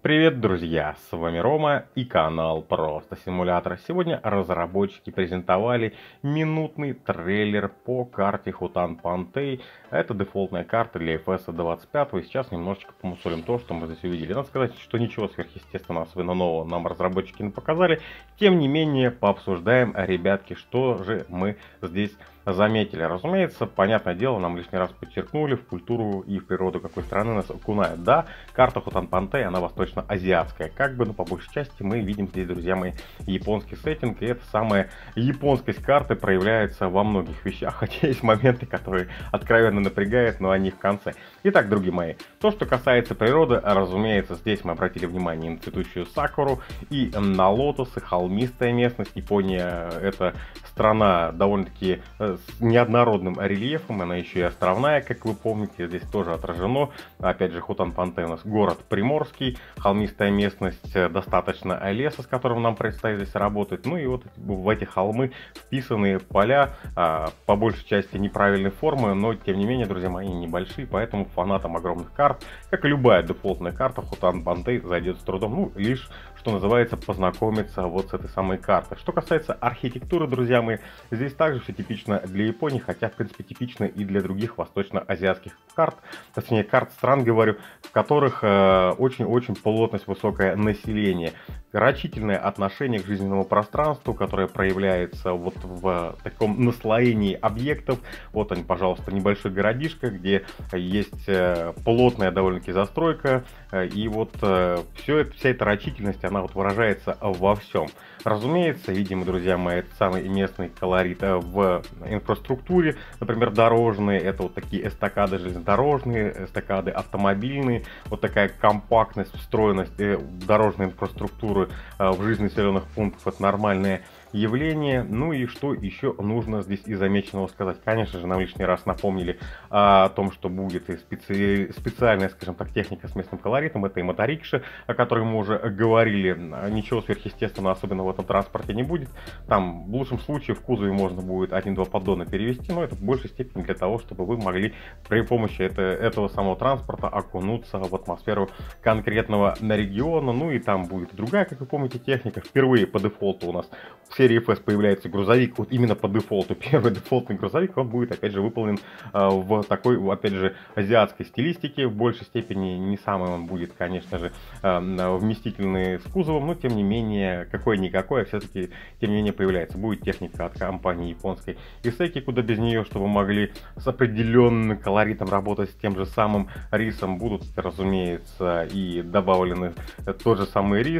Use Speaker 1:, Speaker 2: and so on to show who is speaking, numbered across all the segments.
Speaker 1: Привет, друзья! С вами Рома и канал Просто Симулятор. Сегодня разработчики презентовали минутный трейлер по карте Хотан Пантей. Это дефолтная карта для FS 25. И сейчас немножечко помусолим то, что мы здесь увидели. Надо сказать, что ничего сверхъестественного, особенно нового, нам разработчики не показали. Тем не менее, пообсуждаем, ребятки, что же мы здесь заметили. Разумеется, понятное дело, нам лишний раз подчеркнули в культуру и в природу какой страны нас окунают. Да, карта Хотан Пантей, она восточно-азиатская. Как бы, но по большей части мы видим здесь, друзья мои, японский сеттинг. И эта самая японскость карты проявляется во многих вещах. Хотя есть моменты, которые откровенно напрягают, но они в конце. Итак, друзья мои, то, что касается природы, разумеется, здесь мы обратили внимание на цветущую сакуру и на лотосы, холмистая местность. Япония — это страна довольно-таки с неоднородным рельефом, она еще и островная, как вы помните, здесь тоже отражено. Опять же, Хотан Пантей у нас город приморский, холмистая местность, достаточно леса, с которым нам предстоит здесь работать. Ну и вот в эти холмы вписаны поля, по большей части неправильной формы, но тем не менее, друзья мои, небольшие, поэтому фанатам огромных карт, как и любая дефолтная карта, Хотан Пантей зайдет с трудом, ну, лишь, что называется, познакомиться вот с этой самой картой. Что касается архитектуры, друзья мои, здесь также все типично для Японии, хотя, в принципе, типично и для других восточно-азиатских карт, точнее, карт стран, говорю, в которых очень-очень плотность высокое население. Рачительное отношение к жизненному пространству, которое проявляется вот в таком наслоении объектов. Вот он, пожалуйста, небольшой городишко, где есть плотная довольно-таки застройка, и вот вся эта рачительность, она вот выражается во всем. Разумеется, видимо, друзья мои, это самый местный колорит в инфраструктуре, например, дорожные, это вот такие эстакады железнодорожные, эстакады автомобильные, вот такая компактность, встроенность дорожной инфраструктуры в жизнь населенных пунктов, это нормальное явление. Ну и что еще нужно здесь из замеченного сказать? Конечно же, нам лишний раз напомнили о том, что будет и специальная, скажем так, техника с местным колоритом. Это и моторикши, о которой мы уже говорили. Ничего сверхъестественного особенно в этом транспорте не будет. Там в лучшем случае в кузове можно будет 1-2 поддона перевести, но это в большей степени для того, чтобы вы могли при помощи этого самого транспорта окунуться в атмосферу конкретного региона. Ну и там будет другая, как вы помните, техника. Впервые по дефолту у нас в серии FS появляется грузовик, вот именно по дефолту. Первый дефолтный грузовик, он будет, опять же, выполнен в такой, опять же, азиатской стилистике. В большей степени не самый он будет, конечно же, вместительный с кузовом, но, тем не менее, какой-никакой, а все-таки, тем не менее, появляется. Будет техника от компании японской Исеки, куда без нее, чтобы могли с определенным колоритом работать с тем же самым рисом. Будут, разумеется, и добавлены тот же самый рис,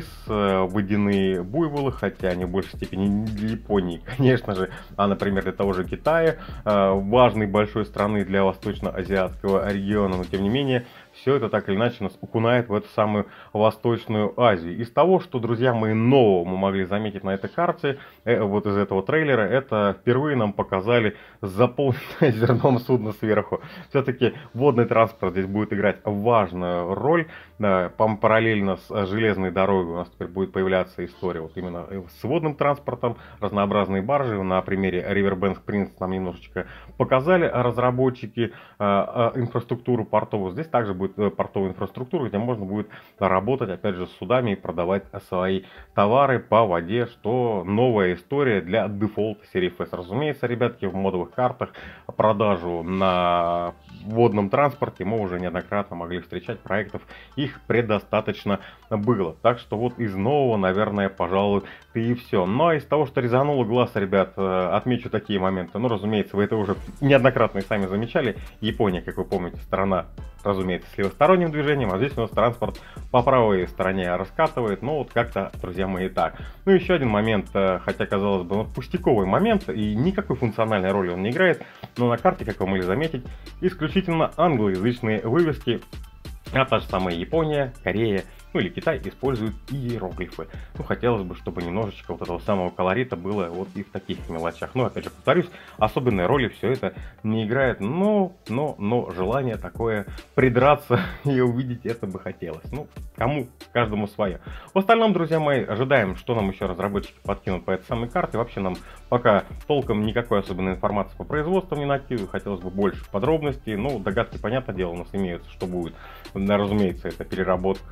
Speaker 1: водяные буйволы, хотя они в большей степени не для Японии, конечно же, а, например, для того же Китая, важной большой страны для восточно-азиатского региона, но тем не менее, все это так или иначе нас окунает в эту самую Восточную Азию. Из того, что, друзья мои, нового мы могли заметить на этой карте, вот из этого трейлера, это впервые нам показали заполненное зерном судно сверху. Все-таки водный транспорт здесь будет играть важную роль. Параллельно с железной дорогой у нас теперь будет появляться история вот именно с водным транспортом, разнообразные баржи. На примере Riverbank Prince нам немножечко показали разработчики инфраструктуру портовую. Здесь также будет портовая инфраструктура, где можно будет работать, опять же, с судами и продавать свои товары по воде, что новая история для дефолта серии FS. Разумеется, ребятки, в модовых картах продажу на водном транспорте мы уже неоднократно могли встречать, проектов их предостаточно было. Так что вот из нового, наверное, пожалуй, и все. Но из того, что резануло глаз, ребят, отмечу такие моменты. Ну, разумеется, вы это уже неоднократно и сами замечали. Япония, как вы помните, страна, разумеется, с левосторонним движением, а здесь у нас транспорт по правой стороне раскатывает. Ну, вот как-то, друзья мои, так. Ну, еще один момент, хотя, казалось бы, пустяковый момент, и никакой функциональной роли он не играет, но на карте, как вы могли заметить, исключительно англоязычные вывески. А та же самая Япония, Корея, ну или Китай используют иероглифы. Ну, хотелось бы, чтобы немножечко вот этого самого колорита было вот и в таких мелочах. Но, опять же, повторюсь, особенной роли все это не играет. Но желание такое придраться и увидеть это бы хотелось. Ну, кому, каждому свое. В остальном, друзья мои, ожидаем, что нам еще разработчики подкинут по этой самой карте. Вообще нам пока толком никакой особенной информации по производству не накидывают. Хотелось бы больше подробностей. Ну, догадки, понятное дело, у нас имеются, что будет. Разумеется, это переработка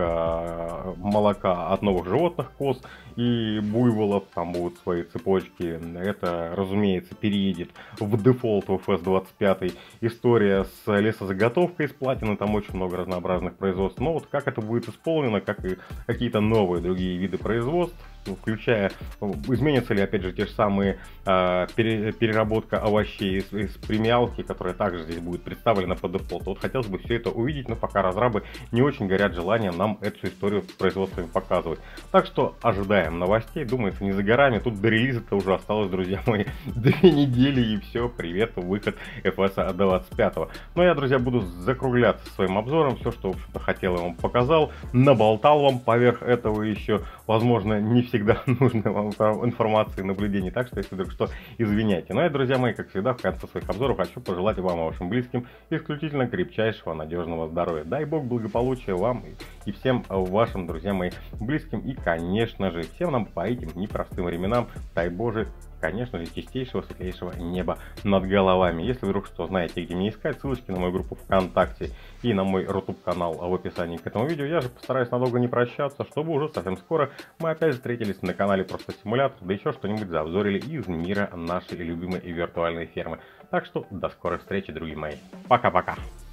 Speaker 1: молока от новых животных, коз и буйволов, там будут свои цепочки. Это, разумеется, переедет в дефолт в FS25. История с лесозаготовкой из платины, там очень много разнообразных производств. Но вот как это будет исполнено, как и какие-то новые другие виды производств, включая, изменятся ли опять же те же самые переработка овощей из премиалки, которая также здесь будет представлена по дефолту. Вот хотелось бы все это увидеть, но пока разрабы не очень горят желанием нам эту историю с производствами показывать. Так что ожидаем новостей, думается, не за горами. Тут до релиза-то уже осталось, друзья мои, 2 недели, и все, привет, выход FS 25. Но я, друзья, буду закругляться своим обзором. Все, что, в общем-то, хотел, я вам показал, наболтал вам поверх этого еще, возможно, не всегда нужной вам информации и наблюдений. Так что, если вдруг что, извиняйте. Ну и, друзья мои, как всегда, в конце своих обзоров хочу пожелать вам и вашим близким исключительно крепчайшего, надежного здоровья. Дай Бог благополучия вам и всем вашим, друзья мои, близким. И, конечно же, всем нам по этим непростым временам, дай Боже, конечно же, чистейшего, светлейшего неба над головами. Если вдруг что знаете, где меня искать, ссылочки на мою группу ВКонтакте и на мой Рутуб канал в описании к этому видео. Я же постараюсь надолго не прощаться, чтобы уже совсем скоро мы опять встретились на канале Просто Симулятор, да еще что-нибудь заобзорили из мира нашей любимой виртуальной фермы. Так что до скорой встречи, друзья мои. Пока-пока.